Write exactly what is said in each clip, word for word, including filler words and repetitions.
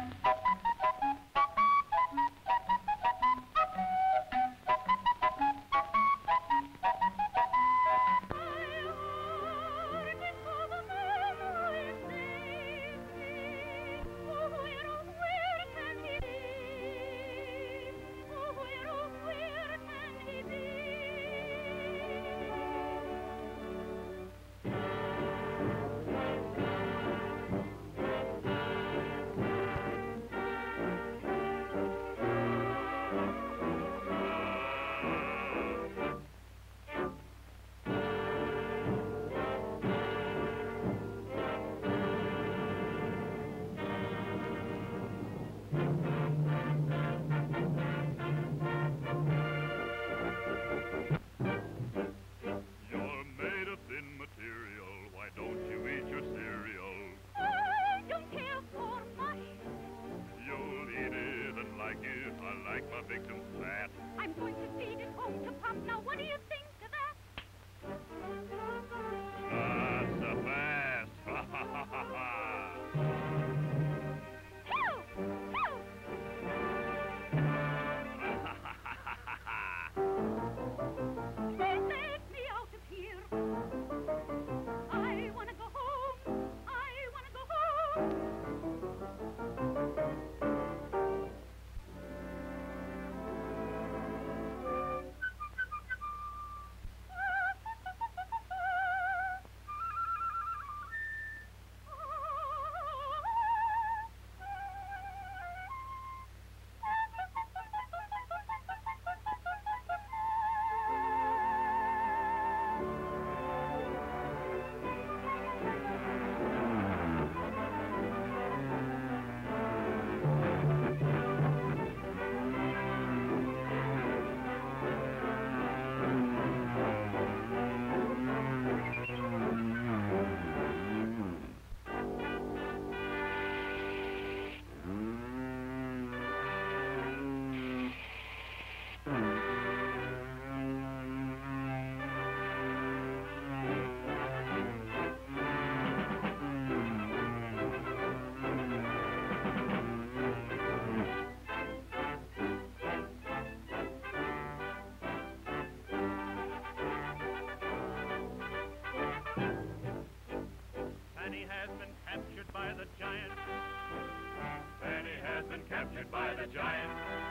Captured by the giant.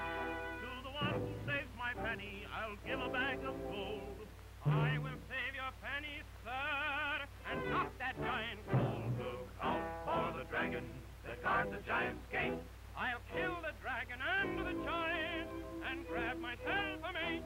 To the one who saves my penny, I'll give a bag of gold. I will save your penny, sir, and knock that giant cold. Look out for the dragon that guards the giant's gate. I'll kill the dragon and the giant and grab myself a mate.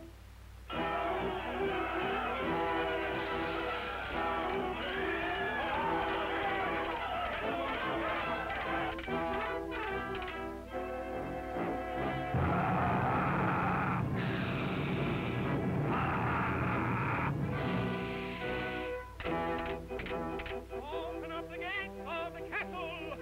Open up the gates of the castle.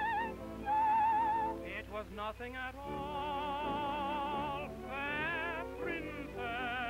Nothing at all, fair princess.